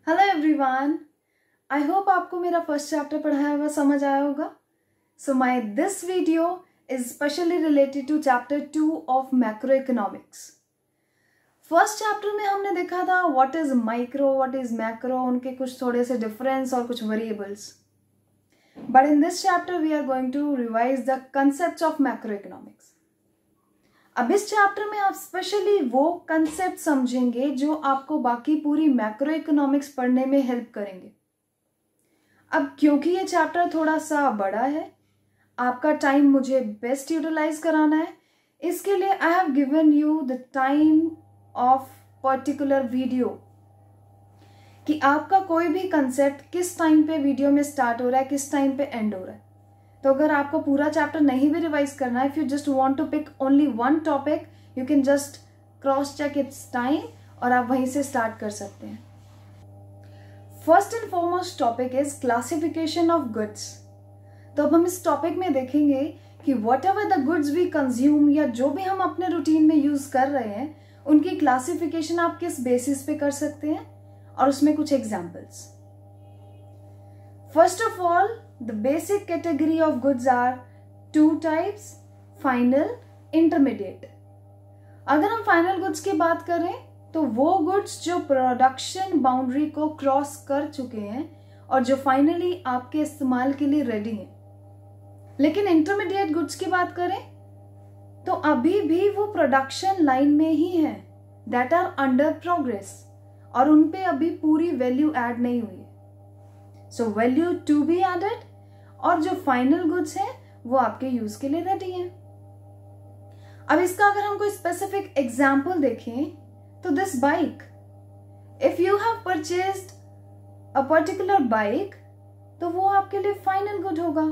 Hello everyone, आई hope आपको मेरा first chapter पढ़ाया हुआ समझ आया होगा. So my this video is specially related to chapter 2 of macro economics. First chapter में हमने देखा था what is micro, what is macro, उनके कुछ थोड़े से डिफरेंस और कुछ variables. But in this chapter we are going to revise the concepts of macro economics. अब इस चैप्टर में आप स्पेशली वो कंसेप्ट समझेंगे जो आपको बाकी पूरी मैक्रो इकोनॉमिक्स पढ़ने में हेल्प करेंगे. अब क्योंकि ये चैप्टर थोड़ा सा बड़ा है, आपका टाइम मुझे बेस्ट यूटिलाइज कराना है, इसके लिए I have given you the time of particular video कि आपका कोई भी कंसेप्ट किस टाइम पे वीडियो में स्टार्ट हो रहा है, किस टाइम पे एंड हो रहा है. तो अगर आपको पूरा चैप्टर नहीं भी रिवाइज करना है, if you just want to pick only one topic, you can just cross check its time और आप वहीं से स्टार्ट कर सकते हैं. First and foremost topic is classification of goods. तो अब हम इस टॉपिक में देखेंगे कि whatever the goods we consume या जो भी हम अपने रूटीन में यूज कर रहे हैं, उनकी क्लासिफिकेशन आप किस बेसिस पे कर सकते हैं और उसमें कुछ examples. First of all, the basic category of goods are two types, final, intermediate. अगर हम फाइनल गुड्स की बात करें तो वो गुड्स जो प्रोडक्शन बाउंड्री को क्रॉस कर चुके हैं और जो फाइनली आपके इस्तेमाल के लिए रेडी हैं. लेकिन इंटरमीडिएट गुड्स की बात करें तो अभी भी वो प्रोडक्शन लाइन में ही हैं, दैट आर अंडर प्रोग्रेस, और उन पे अभी पूरी वैल्यू ऐड नहीं हुई है. So value to be added, और जो फाइनल गुड्स हैं वो आपके यूज के लिए रेडी हैं. अब इसका अगर हम कोई स्पेसिफिक एग्जांपल देखें तो this bike, if you have purchased a particular bike, तो वो आपके लिए फाइनल गुड होगा,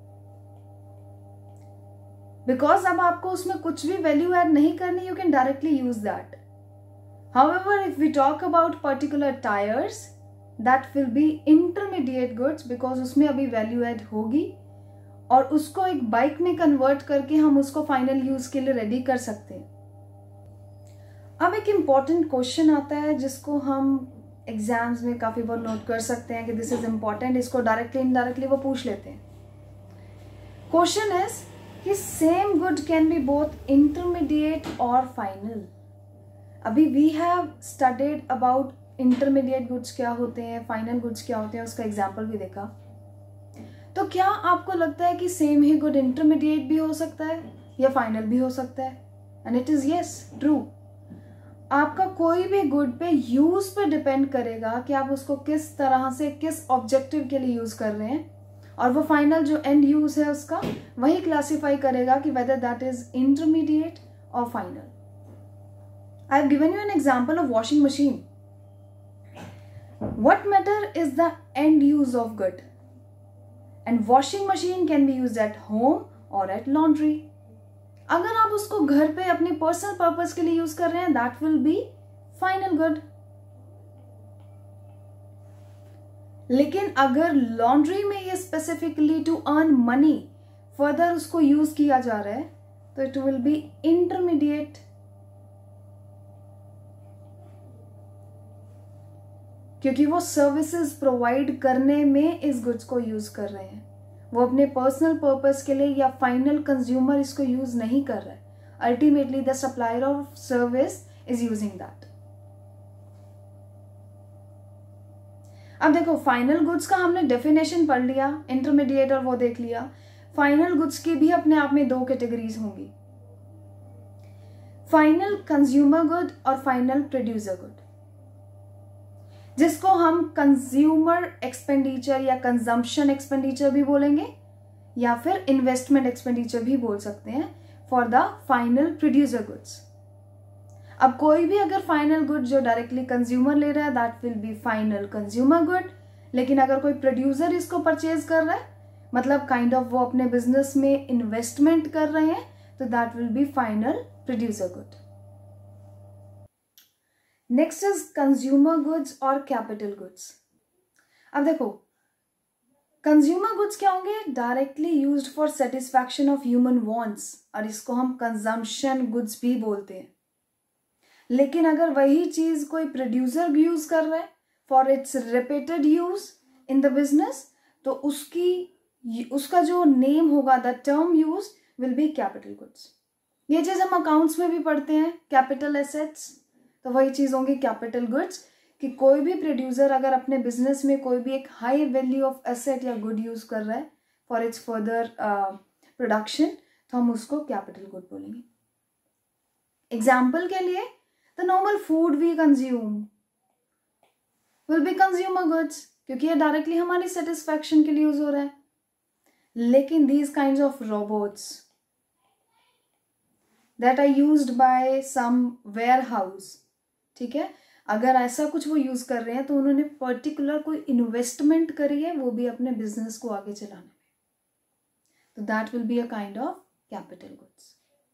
बिकॉज अब आपको उसमें कुछ भी वैल्यू ऐड नहीं करनी, you can directly use that. However if we talk about particular tyres, that will be intermediate goods because उसमें अभी वैल्यू ऐड होगी और उसको एक बाइक में कन्वर्ट करके हम उसको फाइनल यूज के लिए रेडी कर सकते हैं. अब एक इम्पॉर्टेंट क्वेश्चन आता है जिसको हम एग्जाम्स में काफी बार नोट कर सकते हैं कि दिस इज इम्पॉर्टेंट, इसको डायरेक्टली इनडायरेक्टली वो पूछ लेते हैं. क्वेश्चन इज कि same good can be both intermediate और फाइनल. अभी we have studied about intermediate goods क्या होते हैं, फाइनल गुड्स क्या होते हैं, उसका एग्जाम्पल भी देखा. तो क्या आपको लगता है कि सेम ही गुड इंटरमीडिएट भी हो सकता है या फाइनल भी हो सकता है? And it is yes, true. आपका कोई भी गुड पे यूज पे डिपेंड करेगा कि आप उसको किस तरह से, किस ऑब्जेक्टिव के लिए यूज कर रहे हैं, और वो फाइनल जो एंड यूज है उसका वही क्लासिफाई करेगा कि वेदर दैट इज इंटरमीडिएट और final. I have given you an example of washing machine. What matter is the end use of good, and washing machine can be used at home or at laundry. अगर आप उसको घर पे अपने personal purpose के लिए use कर रहे हैं, that will be final good. लेकिन अगर लॉन्ड्री में ये specifically to earn money further उसको यूज किया जा रहा है, तो इट विल बी इंटरमीडिएट. क्योंकि वो सर्विसेज प्रोवाइड करने में इस गुड्स को यूज कर रहे हैं, वो अपने पर्सनल पर्पस के लिए या फाइनल कंज्यूमर इसको यूज नहीं कर रहा है. Ultimately the supplier of service is using that. अब देखो, फाइनल गुड्स का हमने डेफिनेशन पढ़ लिया, इंटरमीडिएट और वो देख लिया. फाइनल गुड्स की भी अपने आप में दो कैटेगरीज होंगी, फाइनल कंज्यूमर गुड और फाइनल प्रोड्यूसर गुड, जिसको हम कंज्यूमर एक्सपेंडिचर या कंजम्पशन एक्सपेंडिचर भी बोलेंगे या फिर इन्वेस्टमेंट एक्सपेंडिचर भी बोल सकते हैं for the final producer goods. अब कोई भी अगर फाइनल गुड जो डायरेक्टली कंज्यूमर ले रहा है, that will be final consumer good. लेकिन अगर कोई प्रोड्यूसर इसको परचेज कर रहा है, मतलब काइंड ऑफ वो अपने बिजनेस में इन्वेस्टमेंट कर रहे हैं, तो that will be final producer good. Next is consumer goods और कैपिटल गुड्स. अब देखो, कंज्यूमर गुड्स क्या होंगे? Directly used for satisfaction of human wants, और इसको हम कंजम्पशन गुड्स भी बोलते हैं. लेकिन अगर वही चीज कोई प्रोड्यूसर यूज कर रहा है, for its repeated use in the business, तो उसका जो नेम होगा, the term use will be capital goods. ये चीज हम अकाउंट्स में भी पढ़ते हैं, कैपिटल एसेट्स, तो वही चीज होंगी कैपिटल गुड्स, कि कोई भी प्रोड्यूसर अगर अपने बिजनेस में कोई भी एक हाई वैल्यू ऑफ एसेट या गुड यूज कर रहा है फॉर इट्स फर्दर प्रोडक्शन, तो हम उसको कैपिटल गुड बोलेंगे। एग्जाम्पल के लिए, the normal food we consume will be consumer goods, क्योंकि ये डायरेक्टली हमारी सेटिस्फैक्शन के लिए यूज हो रहा है। लेकिन these kind of robots that are used by some warehouse, ठीक है, अगर ऐसा कुछ वो यूज कर रहे हैं तो उन्होंने पर्टिकुलर कोई इन्वेस्टमेंट करी है, वो भी अपने बिजनेस को आगे चलाने में, तो that will be a kind of capital goods.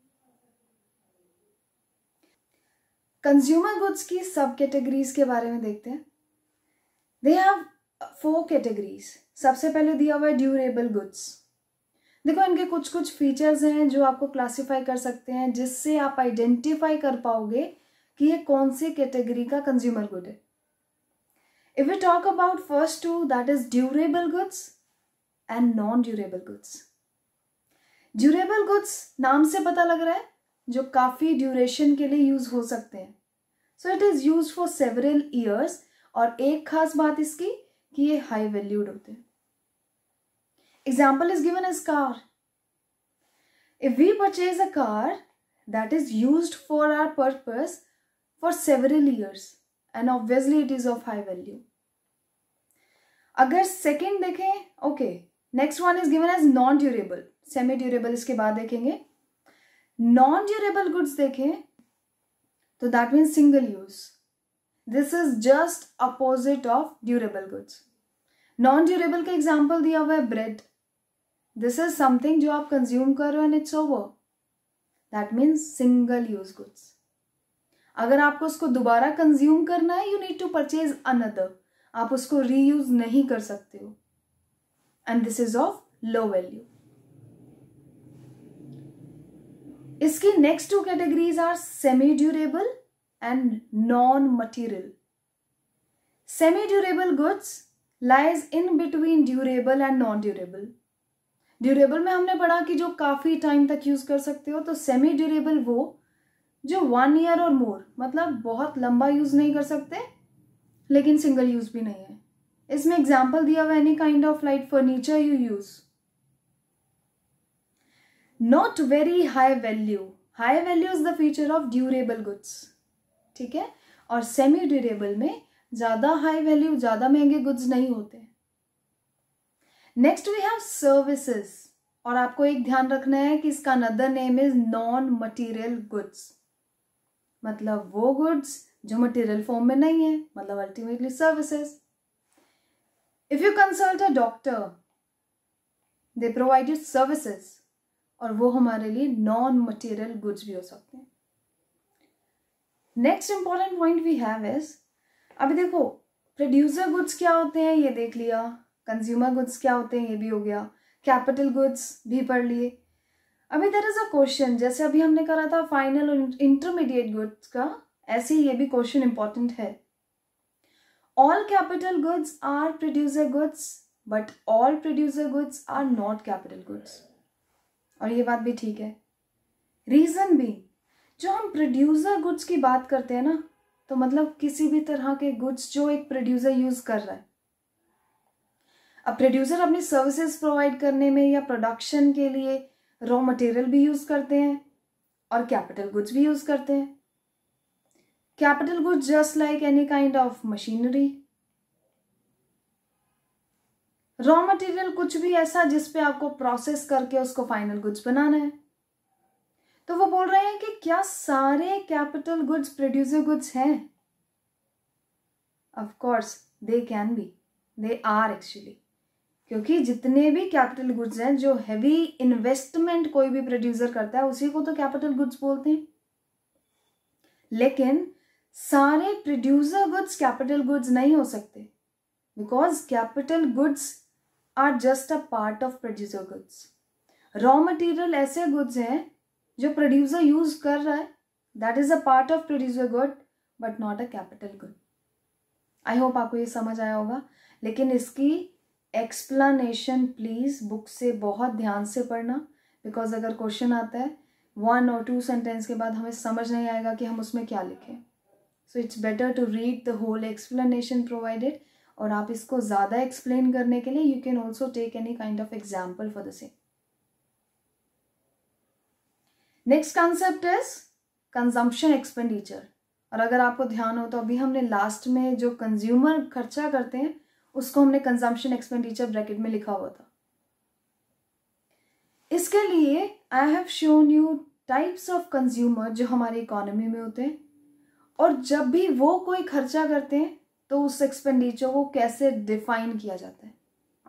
Consumer goods की सब कैटेगरीज के बारे में देखते हैं। They have 4 categories. सबसे पहले दिया हुआ है ड्यूरेबल गुड्स। देखो इनके कुछ कुछ फीचर्स हैं जो आपको क्लासिफाई कर सकते हैं, जिससे आप आइडेंटिफाई कर पाओगे कि ये कौन सी कैटेगरी का कंज्यूमर गुड है। If we talk about first 2, that is durable goods and non durable goods. Durable goods नाम से पता लग रहा है जो काफी ड्यूरेशन के लिए यूज हो सकते हैं, so it is use for several years, और एक खास बात इसकी कि ये हाई वैल्यूड होते हैं। Example is given as car. If we purchase a car that is used for our purpose for several years and obviously it is of high value. अगर सेकेंड देखें, okay, next one is given as non durable, semi durable इसके बाद देखेंगे। Non durable goods देखें तो that means single use, this is just opposite of durable goods. Non durable का example दिया हुआ है ब्रेड, दिस इज समथिंग जो आप कंज्यूम कर रहे हो and it's over, that means single use goods. अगर आपको उसको दोबारा कंज्यूम करना है, you need to purchase another, आप उसको रीयूज नहीं कर सकते हो, and this is of low value. इसकी next 2 categories are semi durable and non material. Semi durable goods lies in between durable and non durable. Durable में हमने पढ़ा कि जो काफी टाइम तक यूज कर सकते हो, तो सेमी ड्यूरेबल वो जो 1 ईयर और मोर, मतलब बहुत लंबा यूज नहीं कर सकते लेकिन सिंगल यूज भी नहीं है। इसमें एग्जाम्पल दिया हुआ any kind of light furniture you use. Not very high value, high value is the feature of durable goods, ठीक है, और सेमी ड्यूरेबल में ज्यादा हाई वैल्यू, ज्यादा महंगे गुड्स नहीं होते। नेक्स्ट वी हैव सर्विसेज, और आपको एक ध्यान रखना है कि इसका another name is non material goods, मतलब वो गुड्स जो मटेरियल फॉर्म में नहीं है, मतलब ultimately services. If you consult a doctor, they provide you services, और वो हमारे लिए नॉन मटेरियल गुड्स भी हो सकते हैं। Next important point we have is, अभी देखो प्रोड्यूसर गुड्स क्या होते हैं ये देख लिया, कंज्यूमर गुड्स क्या होते हैं ये भी हो गया, कैपिटल गुड्स भी पढ़ लिए। अभी देयर इज अ क्वेश्चन, जैसे अभी हमने करा था फाइनल और इंटरमीडिएट गुड्स का, ऐसे ही ये भी क्वेश्चन इंपॉर्टेंट है। All capital goods are producer goods but all producer goods are not capital goods, और ये बात भी ठीक है। रीजन भी, जो हम प्रोड्यूसर गुड्स की बात करते हैं ना, तो मतलब किसी भी तरह के गुड्स जो एक प्रोड्यूसर यूज कर रहा है। अब प्रोड्यूसर अपनी सर्विसेज प्रोवाइड करने में या प्रोडक्शन के लिए रॉ मटेरियल भी यूज करते हैं और कैपिटल गुड्स भी यूज करते हैं। Capital goods just like any kind of machinery, raw material कुछ भी ऐसा जिसपे आपको प्रोसेस करके उसको फाइनल गुड्स बनाना है। तो वो बोल रहे हैं कि क्या सारे कैपिटल गुड्स प्रोड्यूसर गुड्स हैं? Of course they can be, they are actually, क्योंकि जितने भी कैपिटल गुड्स हैं, जो हैवी इन्वेस्टमेंट कोई भी प्रोड्यूसर करता है उसी को तो कैपिटल गुड्स बोलते हैं। लेकिन सारे प्रोड्यूसर गुड्स कैपिटल गुड्स नहीं हो सकते, because capital goods are just a part of producer goods. Raw material ऐसे गुड्स हैं जो प्रोड्यूसर यूज कर रहा है, that is a part of producer good but not a capital good. I hope आपको ये समझ आया होगा, लेकिन इसकी एक्सप्लेनेशन प्लीज बुक से बहुत ध्यान से पढ़ना, बिकॉज अगर क्वेश्चन आता है 1 और 2 सेंटेंस के बाद हमें समझ नहीं आएगा कि हम उसमें क्या लिखें. So it's better to read the whole explanation provided. और आप इसको ज़्यादा एक्सप्लेन करने के लिए you can also take any kind of example for the same. Next concept is consumption expenditure. और अगर आपको ध्यान हो तो अभी हमने लास्ट में जो कंज्यूमर खर्चा करते हैं उसको हमने कंजम्पशन एक्सपेंडिचर ब्रैकेट में लिखा हुआ था. इसके लिए I have shown you types of consumer जो हमारी इकोनॉमी में होते हैं, और जब भी वो कोई खर्चा करते हैं तो उस एक्सपेंडिचर को कैसे डिफाइन किया जाता है.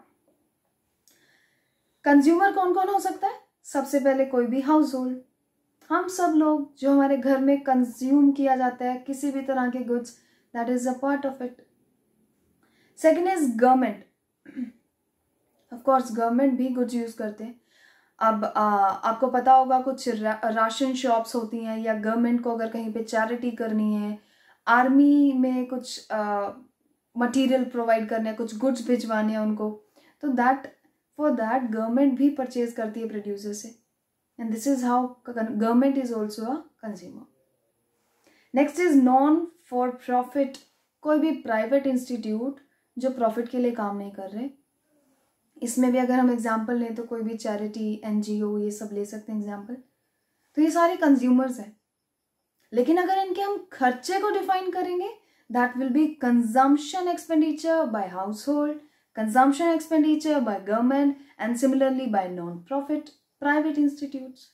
कंज्यूमर कौन कौन हो सकता है? सबसे पहले कोई भी हाउस होल्ड, हम सब लोग जो हमारे घर में कंज्यूम किया जाता है किसी भी तरह के goods, that is a part of it. Second is government. Of course government भी गुड्स यूज करते हैं. अब आपको पता होगा कुछ राशन शॉप्स होती हैं, या गवर्नमेंट को अगर कहीं पे चैरिटी करनी है, आर्मी में कुछ मटेरियल प्रोवाइड करने हैं, कुछ गुड्स भिजवाने हैं उनको, तो दैट फॉर दैट गवर्नमेंट भी परचेज करती है प्रोड्यूसर से. And this is how government is also a consumer. Next is non for profit. कोई भी प्राइवेट इंस्टीट्यूट जो प्रॉफिट के लिए काम नहीं कर रहे. इसमें भी अगर हम एग्जाम्पल लें तो कोई भी चैरिटी, एनजीओ, ये सब ले सकते हैं एग्जाम्पल. तो ये सारे कंज्यूमर्स हैं. लेकिन अगर इनके हम खर्चे को डिफाइन करेंगे, that will be consumption expenditure by household, consumption expenditure by government, and similarly by non profit private institutes.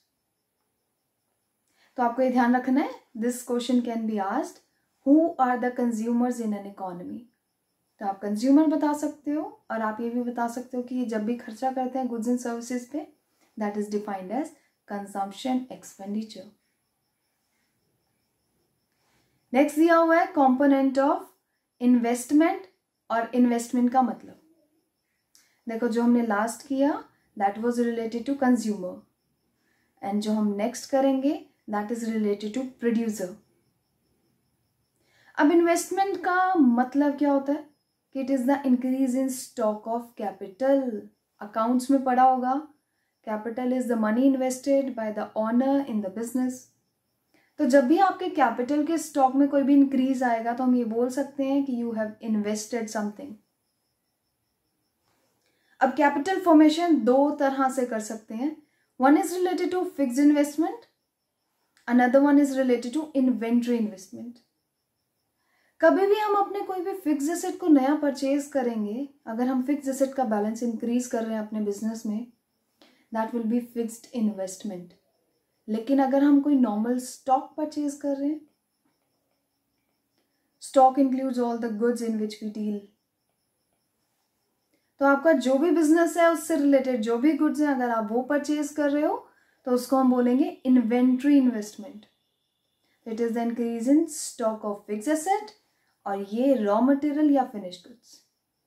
तो आपको ये ध्यान रखना है, this question can be asked, who are the consumers in an economy. तो आप consumer बता सकते हो, और आप ये भी बता सकते हो कि जब भी खर्चा करते हैं गुड्स एंड सर्विसेज पे, that is defined as consumption expenditure. Next दिया हुआ है कंपोनेंट ऑफ इन्वेस्टमेंट. और इन्वेस्टमेंट का मतलब देखो, जो हमने लास्ट किया that was related to consumer, and जो हम नेक्स्ट करेंगे that is related to producer. अब इन्वेस्टमेंट का मतलब क्या होता है कि it is the increase in stock of capital. Accounts में पढ़ा होगा, capital is the money invested bye the owner in the business. तो जब भी आपके कैपिटल के स्टॉक में कोई भी इंक्रीज आएगा तो हम ये बोल सकते हैं कि यू हैव इन्वेस्टेड समथिंग. अब कैपिटल फॉर्मेशन 2 तरह से कर सकते हैं. One is related to fixed investment, another one is related to inventory investment. कभी भी हम अपने कोई भी फिक्स एसेट को नया परचेज करेंगे, अगर हम फिक्स एसेट का बैलेंस इंक्रीज कर रहे हैं अपने बिजनेस में, that will be fixed investment. लेकिन अगर हम कोई नॉर्मल स्टॉक परचेज कर रहे हैं, stock includes all the goods in which we deal. तो आपका जो भी बिजनेस है उससे रिलेटेड जो भी गुड्स हैं, अगर आप वो परचेज कर रहे हो तो उसको हम बोलेंगे inventory investment. It is the increase in stock of fix asset, और ये रॉ मटेरियल या finished goods.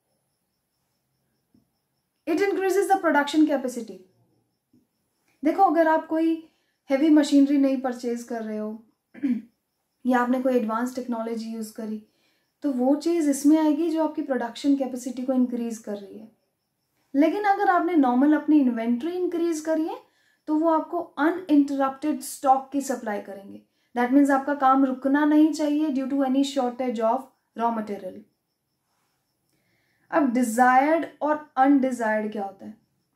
It increases the production capacity. देखो, अगर आप कोई हैवी मशीनरी नहीं परचेज कर रहे हो या आपने कोई एडवांस टेक्नोलॉजी यूज करी, तो वो चीज इसमें आएगी जो आपकी प्रोडक्शन कैपेसिटी को इंक्रीज कर रही है. लेकिन अगर आपने नॉर्मल अपनी इन्वेंट्री इंक्रीज करी है तो वो आपको अनइंटरप्टेड स्टॉक की सप्लाई करेंगे. दैट मीन्स आपका काम रुकना नहीं चाहिए due to any shortage of raw material. अब डिजायर्ड और अनडिजायर्ड क्या होता है?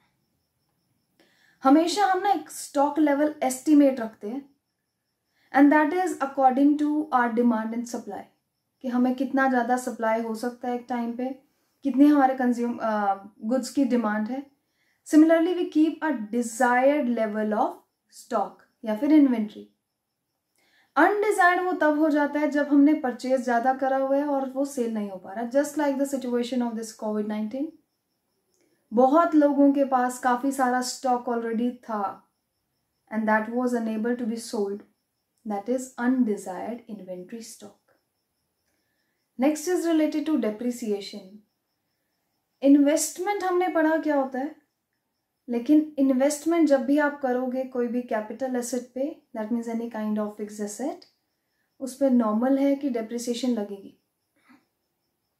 हमेशा हम ना एक स्टॉक लेवल एस्टिमेट रखते हैं, and that is according to our demand and supply, कि हमें कितना ज़्यादा सप्लाई हो सकता है एक टाइम पे, कितनी हमारे गुड्स की डिमांड है. Similarly we keep a desired level of stock या फिर इन्वेंट्री. अनडिजायर्ड वो तब हो जाता है जब हमने परचेज ज़्यादा करा हुआ है और वो सेल नहीं हो पा रहा. Just like the situation of this कोविड-19. बहुत लोगों के पास काफ़ी सारा स्टॉक ऑलरेडी था and that was unable to be sold. That is undesired inventory stock. Next is related to depreciation. Investment हमने पढ़ा क्या होता है, लेकिन इन्वेस्टमेंट जब भी आप करोगे कोई भी कैपिटल एसेट पे, that means any kind of fixed asset, उस पर नॉर्मल है कि डेप्रिसिएशन लगेगी.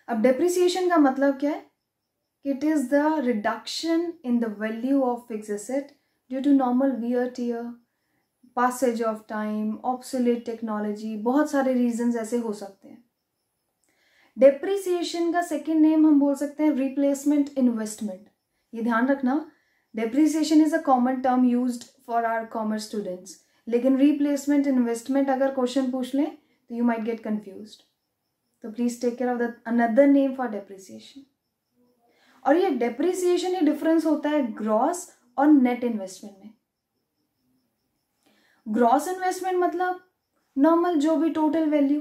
अब डेप्रिसिएशन का मतलब क्या है? It is the reduction in the value of fixed asset due to normal wear tear, passage of time, obsolete technology, बहुत सारे रीजंस ऐसे हो सकते हैं. डेप्रिसिएशन का सेकेंड नेम हम बोल सकते हैं रिप्लेसमेंट इन्वेस्टमेंट. ये ध्यान रखना, depreciation is a common term used for our commerce students, लेकिन रिप्लेसमेंट इन्वेस्टमेंट अगर क्वेश्चन पूछ लें तो यू माइट गेट कंफ्यूज्ड. तो please take care of the another name for depreciation. और ये डेप्रिसिएशन, ये डिफरेंस होता है ग्रॉस और नेट इन्वेस्टमेंट में. ग्रॉस इन्वेस्टमेंट मतलब नॉर्मल जो भी टोटल वैल्यू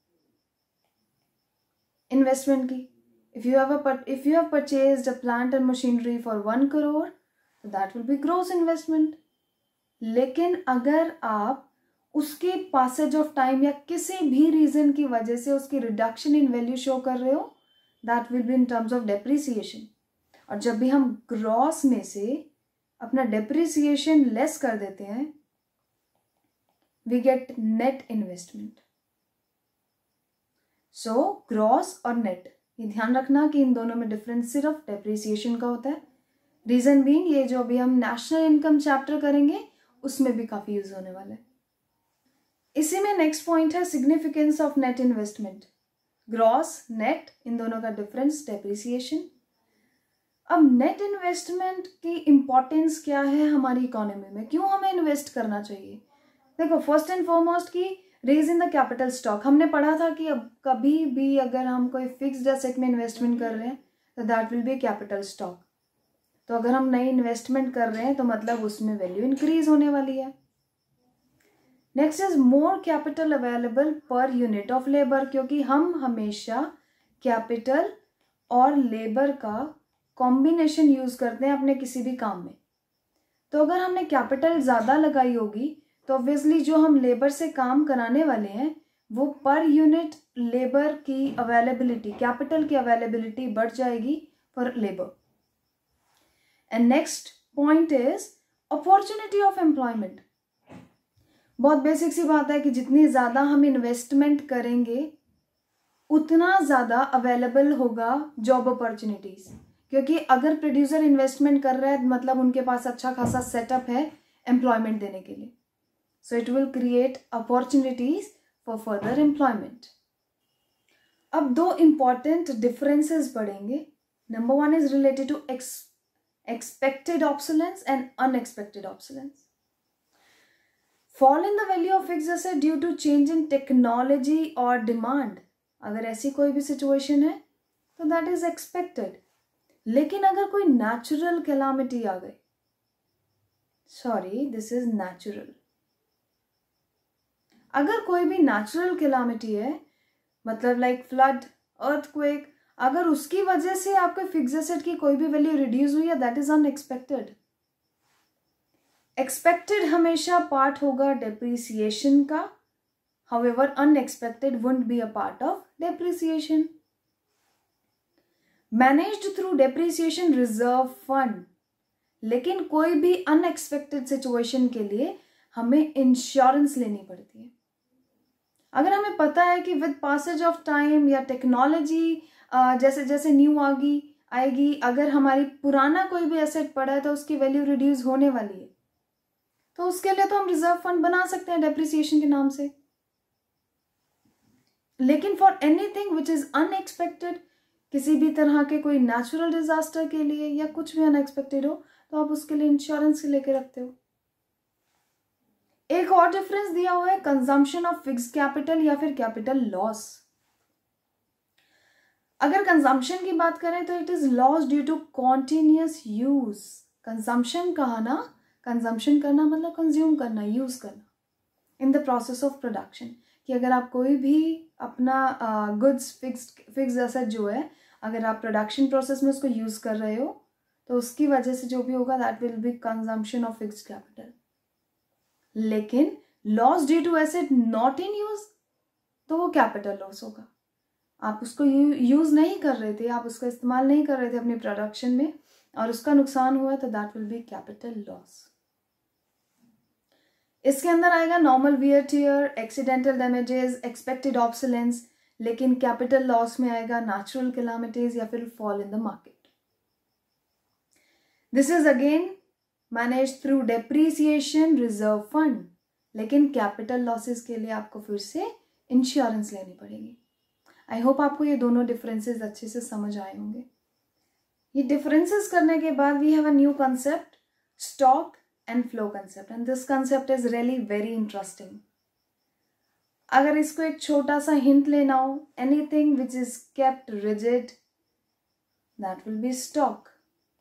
इन्वेस्टमेंट की. If you have purchased a plant and machinery for 1 crore तो that will be gross investment. लेकिन अगर आप उसके पासेज ऑफ टाइम या किसी भी रीजन की वजह से उसकी रिडक्शन इन वैल्यू शो कर रहे हो, that will be in terms of depreciation. और जब भी हम ग्रॉस में से अपना डेप्रिसिएशन लेस कर देते हैं, we get net investment. So gross और net, ये ध्यान रखना कि इन दोनों में डिफरेंस सिर्फ डेप्रिसिएशन का होता है. रीजन बीइंग, ये जो अभी हम नेशनल इनकम चैप्टर करेंगे उसमें भी काफी यूज होने वाला है. इसी में नेक्स्ट पॉइंट है significance of net investment. Gross, net, इन दोनों का डिफरेंस डेप्रिसिएशन. अब नेट इन्वेस्टमेंट की इंपॉर्टेंस क्या है हमारी इकोनॉमी में, क्यों हमें इन्वेस्ट करना चाहिए? देखो, फर्स्ट एंड फॉरमोस्ट की raise in the capital stock. हमने पढ़ा था कि अब कभी भी अगर हम कोई फिक्स्ड एसेट में इन्वेस्टमेंट कर रहे हैं तो that will be capital stock. तो अगर हम नई इन्वेस्टमेंट कर रहे हैं तो मतलब उसमें वैल्यू इंक्रीज होने वाली है. Next is more capital available per unit of labour, क्योंकि हम हमेशा कैपिटल और लेबर का कॉम्बिनेशन यूज करते हैं अपने किसी भी काम में. तो अगर हमने कैपिटल ज्यादा लगाई होगी तो ऑब्वियसली जो हम लेबर से काम कराने वाले हैं वो पर यूनिट लेबर की अवेलेबिलिटी, कैपिटल की अवेलेबिलिटी बढ़ जाएगी for labour. And next point is opportunity of employment. बहुत बेसिक सी बात है कि जितनी ज्यादा हम इन्वेस्टमेंट करेंगे उतना ज्यादा अवेलेबल होगा जॉब अपॉर्चुनिटीज, क्योंकि अगर प्रोड्यूसर इन्वेस्टमेंट कर रहा है मतलब उनके पास अच्छा खासा सेटअप है एम्प्लॉयमेंट देने के लिए. So it will create opportunities for further employment. अब दो important differences पढ़ेंगे. Number one is related to expected obsolescence and unexpected obsolescence. Fall in the value of fixed asset due to change in technology or demand. अगर ऐसी कोई भी situation है तो that is expected. लेकिन अगर कोई natural calamity आ गई, sorry, this is natural. अगर कोई भी नेचुरल कैलामिटी है, मतलब लाइक फ्लड, अर्थक्वेक, अगर उसकी वजह से आपके फिक्स्ड एसेट की कोई भी वैल्यू रिड्यूस हुई है, दैट इज अनएक्सपेक्टेड. एक्सपेक्टेड हमेशा पार्ट होगा डेप्रिसिएशन का, however unexpected wouldn't be a part of depreciation. Managed through depreciation reserve fund. लेकिन कोई भी अनएक्सपेक्टेड सिचुएशन के लिए हमें इंश्योरेंस लेनी पड़ती है. अगर हमें पता है कि विद पासेज ऑफ टाइम या टेक्नोलॉजी जैसे जैसे न्यू आएगी, अगर हमारी पुराना कोई भी एसेट पड़ा है तो उसकी वैल्यू रिड्यूस होने वाली है, तो उसके लिए तो हम रिजर्व फंड बना सकते हैं डेप्रिसिएशन के नाम से. लेकिन for anything which is unexpected, किसी भी तरह के कोई नेचुरल डिजास्टर के लिए या कुछ भी अनएक्सपेक्टेड हो, तो आप उसके लिए इंश्योरेंस लेके रखते हो. एक और डिफरेंस दिया हुआ है कंजम्पशन ऑफ फिक्स्ड कैपिटल या फिर कैपिटल लॉस. अगर कंजम्पशन की बात करें तो it is loss due to continuous use. Consumption कहा ना, कंजम्पशन करना मतलब कंज्यूम करना, यूज करना in the process of production. कि अगर आप कोई भी अपना गुड्स फिक्स्ड एसेट जो है, अगर आप प्रोडक्शन प्रोसेस में उसको यूज कर रहे हो तो उसकी वजह से जो भी होगा that will be consumption of fixed capital. लेकिन loss due to asset not in use तो वो कैपिटल लॉस होगा. आप उसको यूज नहीं कर रहे थे, आप उसका इस्तेमाल नहीं कर रहे थे अपनी प्रोडक्शन में और उसका नुकसान हुआ तो that will be capital loss. इसके अंदर आएगा normal wear tear, accidental damages, expected obsolescence. लेकिन कैपिटल लॉस में आएगा नेचुरल कैलामिटीज या फिर fall in the market. This is again manage through depreciation reserve fund, लेकिन कैपिटल लॉसेस के लिए आपको फिर से इंश्योरेंस लेनी पड़ेगी। आई होप आपको ये दोनों डिफरेंसेस अच्छे से समझ आए होंगे। ये डिफरेंसेस करने के बाद we have a new concept, stock and flow concept, and this concept is really very interesting. अगर इसको एक छोटा सा हिंट लेना हो, anything which is kept rigid that will be stock.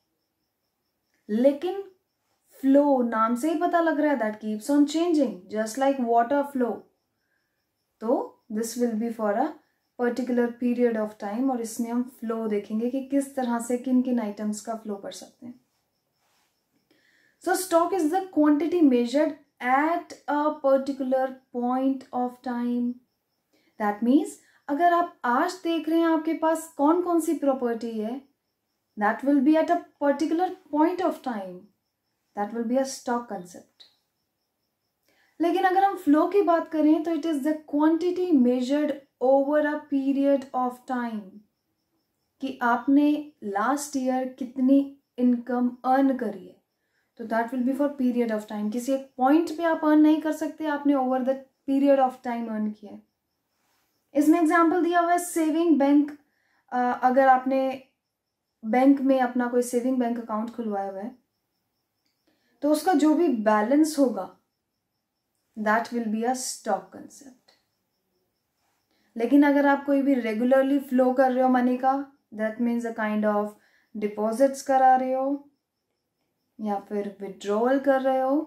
लेकिन फ्लो नाम से ही पता लग रहा है that keeps on changing just like water flow, तो this will be for a particular period of time, और इसमें हम फ्लो देखेंगे कि किस तरह से किन किन आइटम्स का फ्लो कर सकते हैं। So stock is the quantity measured at a particular point of time. That means अगर आप आज देख रहे हैं आपके पास कौन कौन सी प्रॉपर्टी है, that will be at a particular point of time, that will be a stock concept. लेकिन अगर हम फ्लो की बात करें तो it is the quantity measured over a period of time, कि आपने लास्ट ईयर कितनी इनकम अर्न करी है, तो that will be for period of time. किसी एक पॉइंट पे आप अर्न नहीं कर सकते, आपने over the period of time earn किया है। इसमें एग्जांपल दिया हुआ है सेविंग बैंक। अगर आपने बैंक में अपना कोई सेविंग बैंक अकाउंट खुलवाया हुआ है तो उसका जो भी बैलेंस होगा that will be a stock concept. लेकिन अगर आप कोई भी रेगुलरली फ्लो कर रहे हो मनी का, that means a kind of deposits करा रहे हो या फिर विड्रॉल कर रहे हो,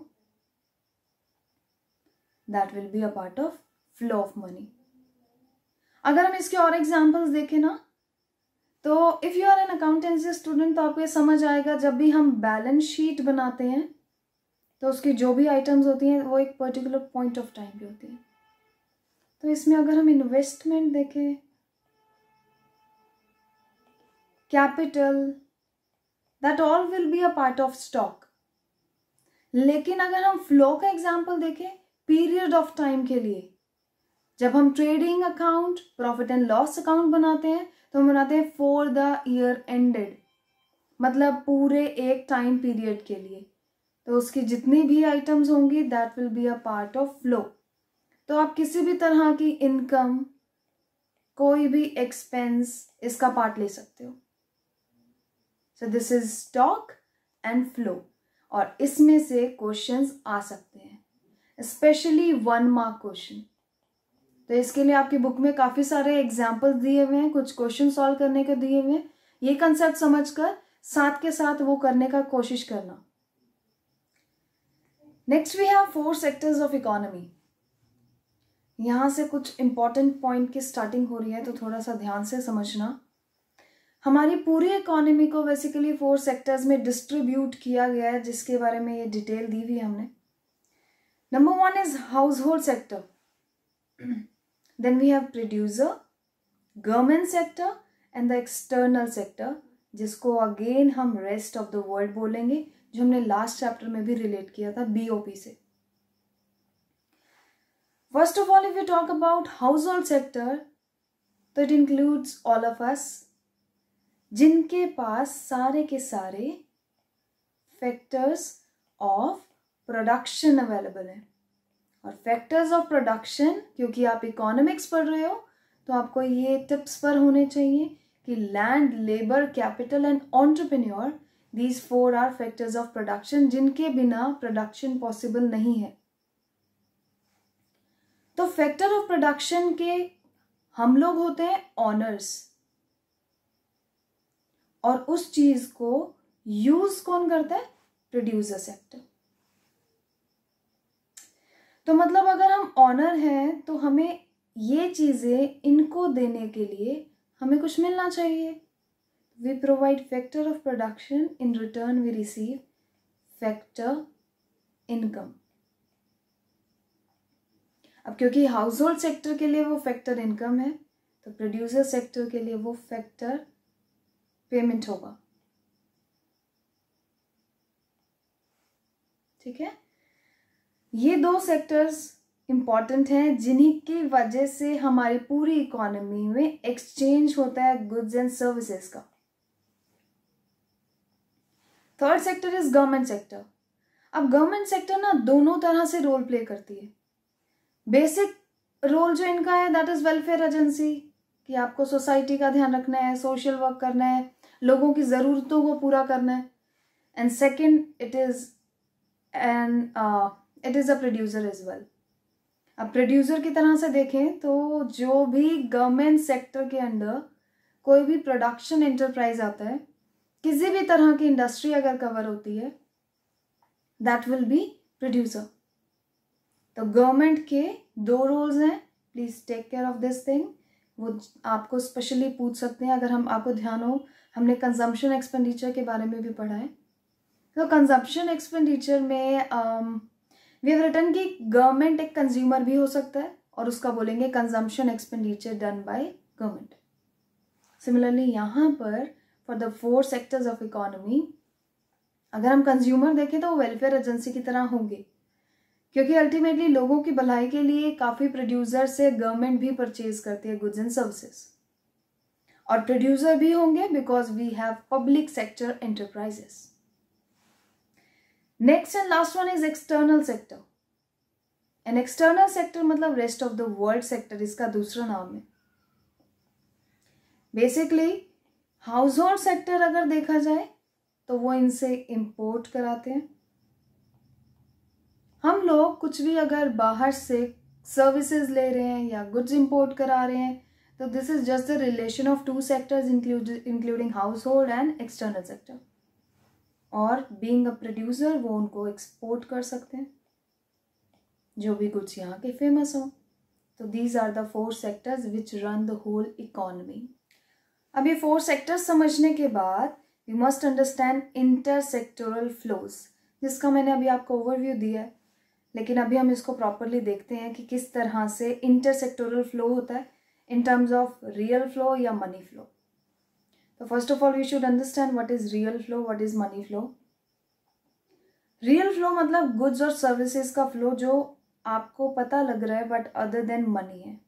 that will be a part of flow of money. अगर हम इसके और एग्जांपल्स देखें ना, तो if you are an accountancy student तो आपको ये समझ आएगा, जब भी हम बैलेंस शीट बनाते हैं तो उसकी जो भी आइटम्स होती हैं वो एक पर्टिकुलर पॉइंट ऑफ टाइम पे होती है। तो इसमें अगर हम इन्वेस्टमेंट देखें, capital, that all will be a part of stock. लेकिन अगर हम फ्लो का एग्जांपल देखें पीरियड ऑफ टाइम के लिए, जब हम trading account, profit and loss account बनाते हैं तो हम बनाते हैं फॉर द ईयर एंडेड, मतलब पूरे एक टाइम पीरियड के लिए, तो उसकी जितनी भी आइटम्स होंगी that will be a part of flow. तो आप किसी भी तरह की इनकम, कोई भी एक्सपेंस, इसका पार्ट ले सकते हो। So this is stock and flow, और इसमें से क्वेश्चंस आ सकते हैं, स्पेशली 1 मार्क क्वेश्चन। तो इसके लिए आपकी बुक में काफी सारे एग्जाम्पल्स दिए हुए हैं, कुछ क्वेश्चन सॉल्व करने के दिए हुए हैं। ये कंसेप्ट समझकर साथ के साथ वो करने का कोशिश करना। Next we have 4 sectors of economy. यहां से कुछ इंपॉर्टेंट पॉइंट की स्टार्टिंग हो रही है, तो थोड़ा सा ध्यान से समझना। हमारी पूरी इकोनॉमी को बेसिकली 4 सेक्टर्स में डिस्ट्रीब्यूट किया गया है, जिसके बारे में ये डिटेल दी हुई है हमने। Number 1 is household sector, then we have producer, government sector and the external sector, जिसको अगेन हम रेस्ट ऑफ द वर्ल्ड बोलेंगे, जो हमने लास्ट चैप्टर में भी रिलेट किया था बीओपी से। First of all, if you talk about household sector, तो it includes all of us, जिनके पास सारे के सारे फैक्टर्स ऑफ प्रोडक्शन अवेलेबल है। और फैक्टर्स ऑफ प्रोडक्शन, क्योंकि आप इकोनॉमिक्स पढ़ रहे हो तो आपको ये टिप्स पर होने चाहिए कि land, labour, capital and entrepreneur, these 4 are factors of production, जिनके बिना प्रोडक्शन पॉसिबल नहीं है। तो फैक्टर ऑफ प्रोडक्शन के हम लोग होते हैं ऑनर्स, और उस चीज को यूज कौन करता है? Producer sector. तो मतलब अगर हम ऑनर हैं तो हमें ये चीजें इनको देने के लिए हमें कुछ मिलना चाहिए। We provide factor of production, in return we receive factor income. अब क्योंकि हाउस होल्ड सेक्टर के लिए वो फैक्टर इनकम है, तो प्रोड्यूसर सेक्टर के लिए वो फैक्टर पेमेंट होगा। ठीक है, ये 2 सेक्टर्स इम्पॉर्टेंट हैं, जिन्हीं की वजह से हमारी पूरी इकोनॉमी में एक्सचेंज होता है गुड्स एंड सर्विसेज का। Third sector is government sector. अब गवर्नमेंट सेक्टर ना दोनों तरह से रोल प्ले करती है। बेसिक रोल जो इनका है दैट इज वेलफेयर एजेंसी, कि आपको सोसाइटी का ध्यान रखना है, सोशल वर्क करना है, लोगों की ज़रूरतों को पूरा करना है। And second it is a producer as well. अब प्रोड्यूसर की तरह से देखें तो जो भी गवर्नमेंट सेक्टर के अंडर कोई भी प्रोडक्शन एंटरप्राइज आता है, किसी भी तरह की इंडस्ट्री अगर कवर होती है, दैट विल बी प्रोड्यूसर। तो गवर्नमेंट के दो रोल्स हैं, please take care of this thing. वो आपको स्पेशली पूछ सकते हैं, अगर आपको ध्यान हो, हमने कंजम्पशन एक्सपेंडिचर के बारे में भी पढ़ा है। तो कंजम्पशन एक्सपेंडिचर में वी हैव रिटन कि गवर्नमेंट एक कंज्यूमर भी हो सकता है और उसका बोलेंगे consumption expenditure done by government. Similarly यहाँ पर for the 4 sectors of economy, अगर हम कंज्यूमर देखें तो वेलफेयर एजेंसी की तरह होंगे, क्योंकि अल्टीमेटली लोगों की भलाई के लिए काफ़ी प्रोड्यूसर से गवर्नमेंट भी परचेज करती है गुड्स एंड सर्विसेज, और प्रोड्यूसर भी होंगे because we have public sector enterprises. Next and last one is external sector. And external sector मतलब rest of the world sector, इसका दूसरा नाम है। बेसिकली हाउस होल्ड सेक्टर अगर देखा जाए तो वो इनसे इंपोर्ट कराते हैं। हम लोग कुछ भी अगर बाहर से सर्विसेज ले रहे हैं या गुड्स इंपोर्ट करा रहे हैं, तो this is just the relation of 2 sectors including household and external sector. और बीइंग अ प्रोड्यूसर वो उनको एक्सपोर्ट कर सकते हैं, जो भी गुड्स यहाँ के फेमस हों। तो these are the 4 sectors which run the whole economy. अब ये 4 सेक्टर्स समझने के बाद we must understand intersectoral flows, जिसका मैंने अभी आपको ओवरव्यू दिया है। लेकिन अभी हम इसको प्रॉपरली देखते हैं कि किस तरह से इंटरसेक्टोरल फ्लो होता है in terms of real flow या मनी फ्लो। तो first of all we should understand what is real flow, what is money flow. Real flow मतलब गुड्स और सर्विसेज का फ्लो जो आपको पता लग रहा है बट अदर देन मनी है।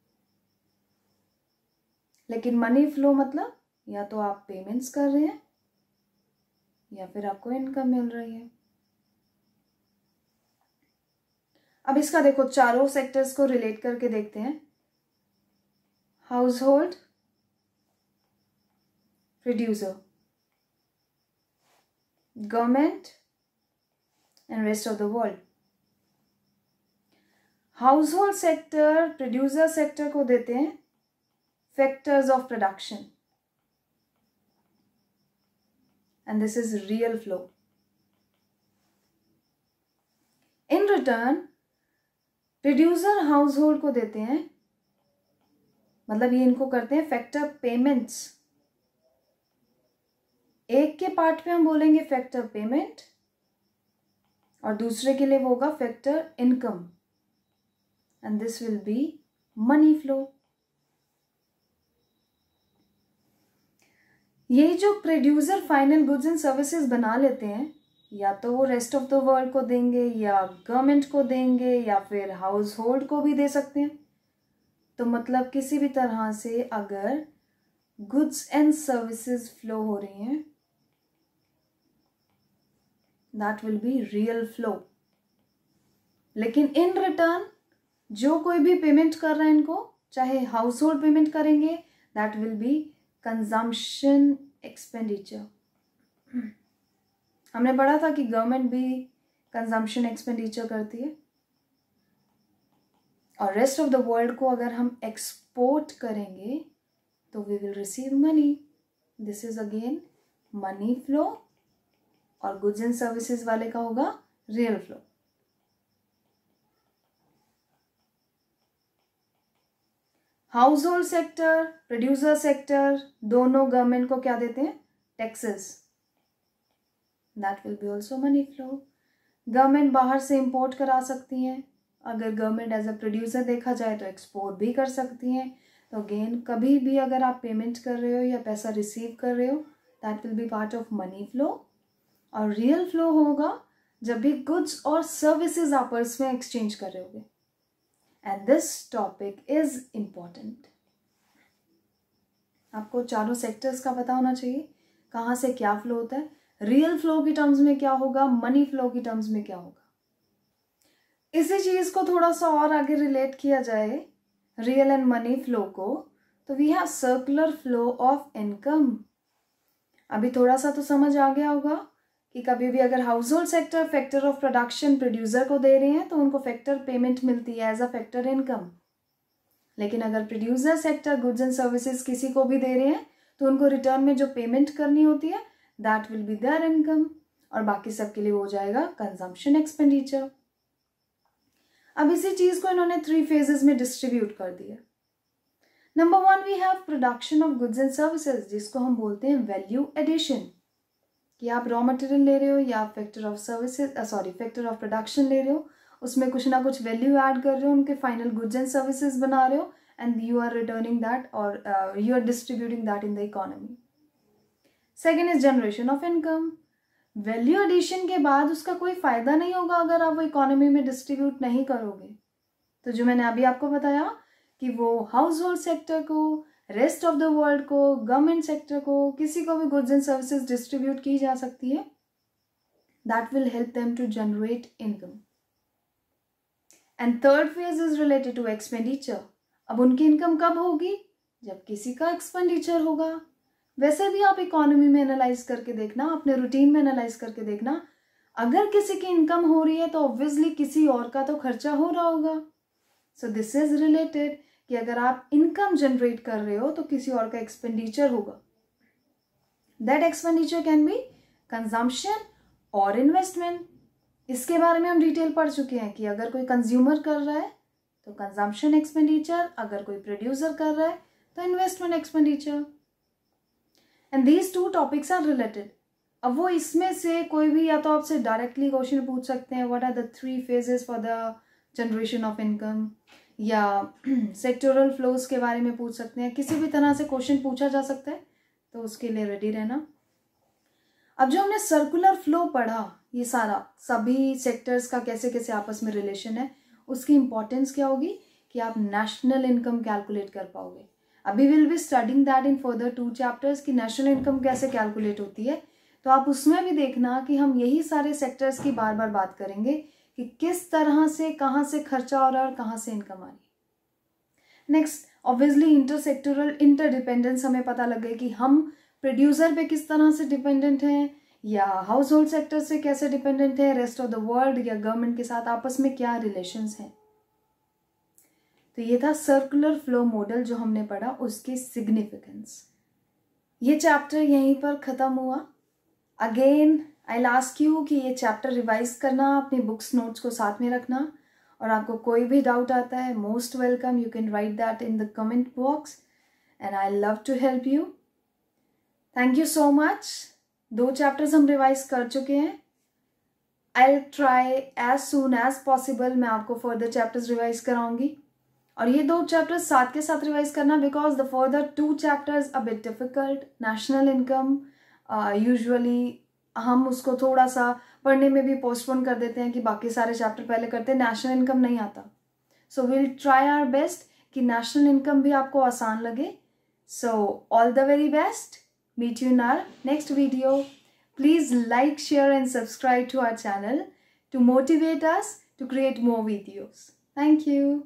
लेकिन मनी फ्लो मतलब या तो आप पेमेंट्स कर रहे हैं या फिर आपको इनकम मिल रही है। अब इसका देखो चारों सेक्टर्स को रिलेट करके देखते हैं। Household, producer, government and rest of the world. Household sector producer sector को देते हैं factors of production, and this is real flow. In return producer household को देते हैं, मतलब ये इनको करते हैं फैक्टर पेमेंट्स। एक के पार्ट पे हम बोलेंगे फैक्टर पेमेंट और दूसरे के लिए वो होगा factor income, and this will be money flow. ये जो producer final goods and services बना लेते हैं, या तो वो रेस्ट ऑफ द वर्ल्ड को देंगे या गवर्नमेंट को देंगे या फिर हाउस होल्ड को भी दे सकते हैं। तो मतलब किसी भी तरह से अगर गुड्स एंड सर्विसेज फ्लो हो रही हैं, that will be real flow. लेकिन इन रिटर्न जो कोई भी पेमेंट कर रहा है इनको, चाहे हाउस होल्ड पेमेंट करेंगे, that will be consumption expenditure. हमने पढ़ा था कि गवर्नमेंट भी कंजम्पशन एक्सपेंडिचर करती है, और रेस्ट ऑफ द वर्ल्ड को अगर हम एक्सपोर्ट करेंगे तो we will receive money. This is again money flow, और गुड्स एंड सर्विसेज वाले का होगा real flow. Household sector, producer sector, दोनों गवर्नमेंट को क्या देते हैं? Taxes. That will be also money flow. Government बाहर से इंपोर्ट करा सकती हैं, अगर गवर्नमेंट एज अ प्रोड्यूसर देखा जाए तो एक्सपोर्ट भी कर सकती हैं। तो अगेन कभी भी अगर आप पेमेंट कर रहे हो या पैसा रिसीव कर रहे हो, that will be part of money flow. और रियल फ्लो होगा जब भी गुड्स और सर्विसेज आपस में एक्सचेंज कर रहे होगे। and this topic is important. आपको चारों सेक्टर्स का पता होना चाहिए, कहाँ से क्या फ्लो होता है, रियल फ्लो की टर्म्स में क्या होगा, मनी फ्लो की टर्म्स में क्या होगा. इसी चीज को थोड़ा सा और आगे रिलेट किया जाए रियल एंड मनी फ्लो को, तो we have circular flow of income. अभी थोड़ा सा तो समझ आ गया होगा कि कभी भी अगर household sector factor of production producer को दे रहे हैं तो उनको फैक्टर पेमेंट मिलती है एज अ फैक्टर इनकम. लेकिन अगर producer sector goods and services किसी को भी दे रहे हैं तो उनको रिटर्न में जो पेमेंट करनी होती है that will be their income, और बाकी सब के लिए हो जाएगा कंजम्पशन एक्सपेंडिचर. अब इसी चीज को इन्होंने 3 फेजेस में डिस्ट्रीब्यूट कर दिया. Number 1 we have production of goods and services, जिसको हम बोलते हैं वैल्यू एडिशन. कि आप रॉ मटेरियल ले रहे हो या आप factor of services factor of production ले रहे हो, उसमें कुछ ना कुछ वैल्यू ऐड कर रहे हो, उनके फाइनल गुड्स एंड सर्विसेज बना रहे हो, and you are returning that और you are distributing that in the economy. Second is generation of income. Value addition के बाद उसका कोई फायदा नहीं होगा अगर आप वो इकोनॉमी में डिस्ट्रीब्यूट नहीं करोगे. तो जो मैंने अभी आपको बताया कि वो हाउस होल्ड सेक्टर को, रेस्ट ऑफ द वर्ल्ड को, गवर्नमेंट सेक्टर को, किसी को भी गुड्स एंड सर्विसेज डिस्ट्रीब्यूट की जा सकती है, that will help them to generate income. And third phase is related to expenditure. अब उनकी इनकम कब होगी? जब किसी का एक्सपेंडिचर होगा. वैसे भी आप इकोनॉमी में एनालाइज करके देखना, अपने रूटीन में एनालाइज करके देखना, अगर किसी की इनकम हो रही है तो ऑब्वियसली किसी और का तो खर्चा हो रहा होगा. सो दिस इज रिलेटेड कि अगर आप इनकम जनरेट कर रहे हो तो किसी और का एक्सपेंडिचर होगा. That expenditure can be consumption और इन्वेस्टमेंट. इसके बारे में हम डिटेल पढ़ चुके हैं कि अगर कोई कंज्यूमर कर रहा है तो कंजम्पशन एक्सपेंडिचर, अगर कोई प्रोड्यूसर कर रहा है तो investment expenditure. And these 2 topics are related. अब वो इसमें से कोई भी या तो आपसे डायरेक्टली क्वेश्चन पूछ सकते हैं, what are the 3 phases for the generation of income, या सेक्टोरल फ्लोज के बारे में पूछ सकते हैं. किसी भी तरह से क्वेश्चन पूछा जा सकता है, तो उसके लिए रेडी रहना. अब जो हमने सर्कुलर फ्लो पढ़ा, ये सारा सभी सेक्टर्स का कैसे कैसे आपस में रिलेशन है, उसकी इंपॉर्टेंस क्या होगी कि आप नेशनल इनकम कैलकुलेट कर पाओगे. अभी will be studying that in further 2 chapters कि नेशनल इनकम कैसे कैलकुलेट होती है. तो आप उसमें भी देखना कि हम यही सारे सेक्टर्स की बार बार बात करेंगे कि किस तरह से, कहाँ से खर्चा हो रहा है और कहाँ से इनकम आ रही है. नेक्स्ट ऑब्वियसली इंटरसेक्टोरल इंटरडिपेंडेंस हमें पता लगे कि हम प्रोड्यूसर पे किस तरह से डिपेंडेंट हैं, या हाउस होल्ड सेक्टर से कैसे डिपेंडेंट है, रेस्ट ऑफ द वर्ल्ड या गवर्नमेंट के साथ आपस में क्या रिलेशंस हैं. तो ये था सर्कुलर फ्लो मॉडल जो हमने पढ़ा, उसकी सिग्निफिकेंस. ये चैप्टर यहीं पर खत्म हुआ. Again I will ask you कि ये चैप्टर रिवाइज करना, अपनी बुक्स नोट्स को साथ में रखना, और आपको कोई भी डाउट आता है, most welcome, you can write that in the comment box and I love to help you. Thank you so much. 2 chapters हम रिवाइज कर चुके हैं. I will try as soon as possible मैं आपको फर्दर चैप्टर्स रिवाइज कराऊंगी, और ये 2 chapters साथ के साथ रिवाइज करना, because the further 2 chapters a bit difficult. National income usually हम उसको थोड़ा सा पढ़ने में भी पोस्टपोन कर देते हैं कि बाकी सारे चैप्टर पहले करते हैं, नेशनल इनकम नहीं आता. So will try our best कि नेशनल इनकम भी आपको आसान लगे. So all the very best. Meet you in our next video. Please like, share and subscribe to our channel to motivate us to create more videos. Thank you.